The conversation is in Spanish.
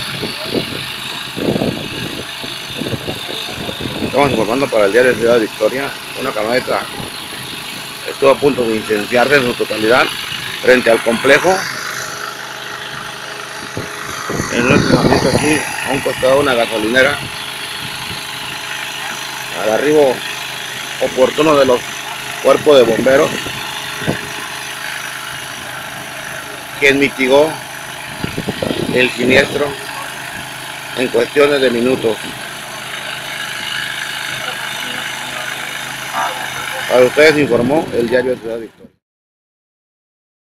Estamos informando para el diario Ciudad Victoria. Una camioneta estuvo a punto de incendiarse en su totalidad frente al complejo. En este momento aquí, a un costado de una gasolinera, al arribo oportuno de los cuerpos de bomberos, quien mitigó el siniestro en cuestiones de minutos. Para ustedes informó el diario Ciudad Victoria.